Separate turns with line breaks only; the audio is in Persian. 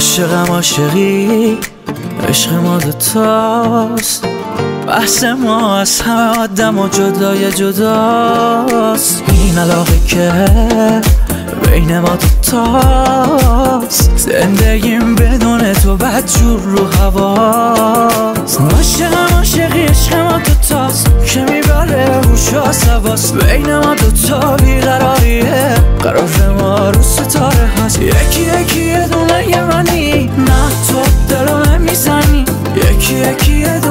عاشقم عاشقی، عشق ما دوتاست، بحث ما از همه آدم و جدای جداست. این علاقه که بین ما دوتاست، زندگیم بدون تو بدجور رو هواست. عاشقم عاشقی، عشق ما دوتاست که میبره هوش و عصباست. بین ما دوتا بیقراریه، قرار ما رو ستاره هست. یکی یکی یه دونه یه منی، نه تو دلو نمیزنی. یکی یکی یه دونه